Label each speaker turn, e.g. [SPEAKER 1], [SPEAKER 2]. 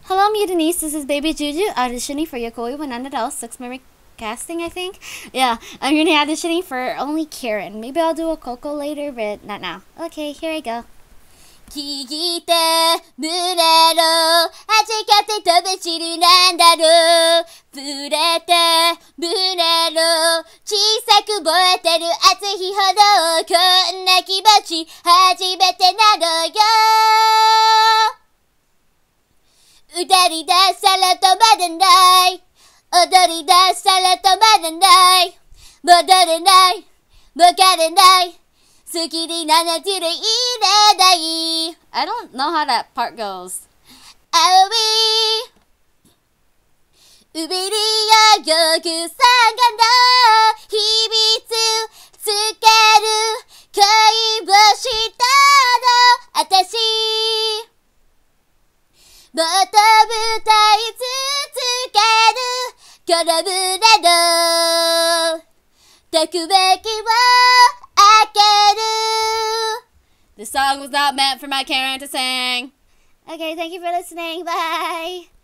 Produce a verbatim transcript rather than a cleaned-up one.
[SPEAKER 1] Hello, Mutinies. This is Baby Juju auditioning for Yokoi with Nandarou six member casting, I think. Yeah, I'm gonna be auditioning for only Karen. Maybe I'll do a Coco later, but not now. Okay, here I go. 聞いて胸の弾かせ飛び散るなんだろう触れて胸の小さく燃えてる熱いほどこんな気持ち初めてなのよ歌り出したら止まらない踊り出したら止まらない戻れないわかれない好きになれてるいれない I don't know how that part goes. 青い海に泳ぐ魚の秘密つける恋をしたのあたしもっと歌い続けるこの胸のとくべきを開ける This song was not meant for my Karen to sing. Okay, thank you for listening. Bye.